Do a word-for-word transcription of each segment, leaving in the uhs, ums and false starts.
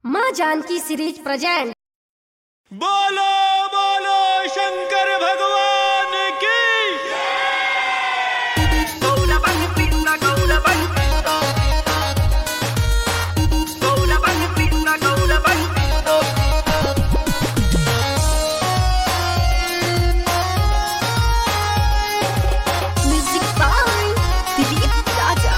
माँ Janaki series present. बोलो बोलो शंकर भगवान की। Music by Dilip Raja.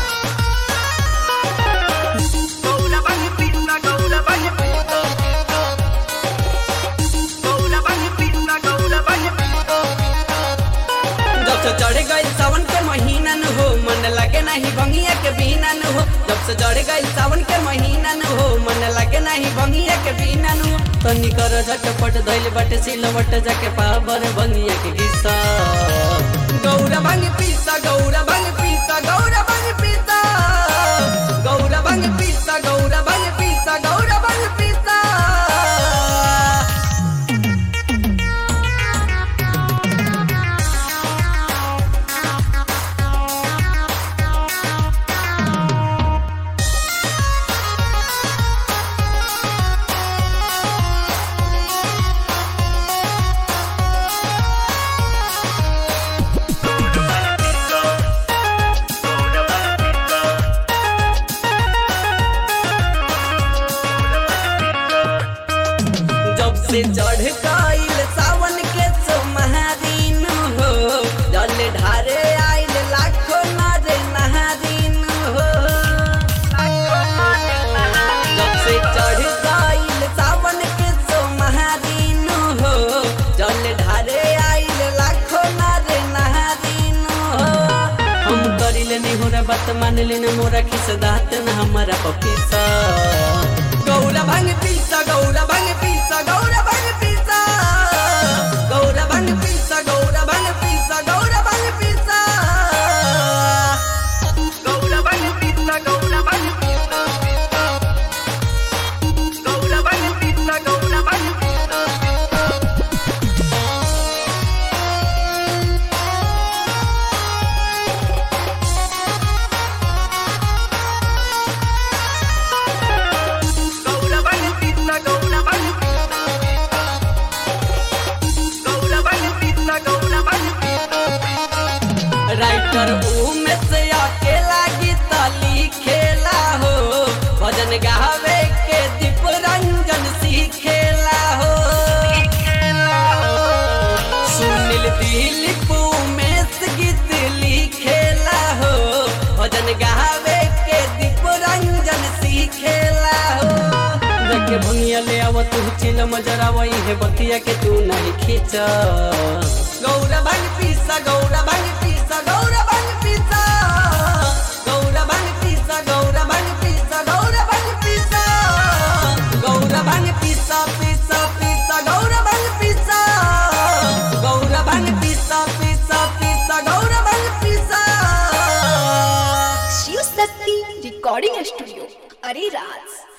जब से चढ़ गई सावन के महीना न हो मन लगे नहीं भंगिया के बिना न हो। जब से चढ़ गई सावन के महीना न हो मन लगे नहीं भंगिया के बिना न हो। तनी कर झटपट धइल बटे सिलवट जाके पावर भंगिया के हिस्सा। गौरा भंग पीसा गौरा भंग पीसा गौरा भंग पीसा गौरा भंग पीसा गौरा भंग पीसा गौरा भंग पीसा। जब से चढ़ गईल सावन के सोमहारीन हो जल ढारे आइल लाखों नारे नहारीन हो। जब से चढ़ गईल सावन के सोमहारीन हो जल ढारे आइल लाखों नारे नहारीन हो। हम करिले नहीं हो रहा बात मान लेना मोरा खिस दात न हमारा पपीसा। गौरा भंग पीसा गौरा भंग पीसा गौरा भंग पीसा गौरा भंग पीसा गौरा भंग पीसा गौरा भंग पीसा गौरा भंग पीसा गौरा भंग पीसा गौरा भंग पीसा गौरा भंग पीसा। राइटर उमें से अकेला गीत लिखेला हो भजन गावे के दीप रंजन सीखेला हो। सुनील दिलीप उमें गीत लिखेला हो भजन गावे के दीप रंजन सीखेला हो। देखे भंगिया ले आव तू चिल मजरा वही है बतिया के तू नहीं खींचा। गौरा भंग पीसा गौरा भंग पीसा गौरा भंग पीसा गौरा भंग पीसा गौरा भंग पीसा गौरा भंग पीसा गौरा भंग पीसा पीसा पीसा गौरा भंग पीसा गौरा भंग पीसा पीसा पीसा गौरा भंग पीसा। शिव शक्ति रिकॉर्डिंग स्टूडियो अरे राज।